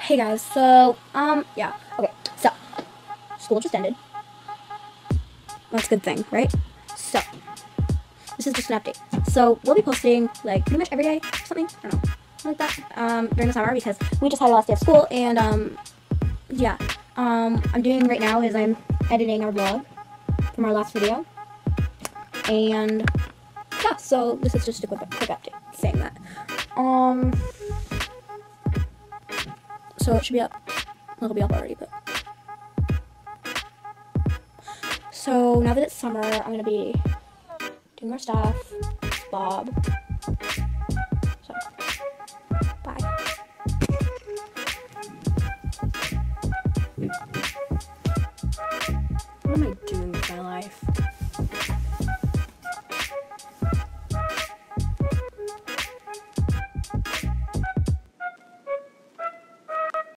Hey guys, so, yeah, okay, so, school just ended. That's a good thing, right? So, this is just an update. So, we'll be posting, like, pretty much every day, or something, I don't know, like that, during the summer, because we just had our last day of school, and, yeah, I'm doing right now is I'm editing our vlog from our last video, and, yeah, so, this is just a quick update, saying that, so it should be up. It'll be up already, but. So now that it's summer, I'm gonna be doing more stuff. Bob.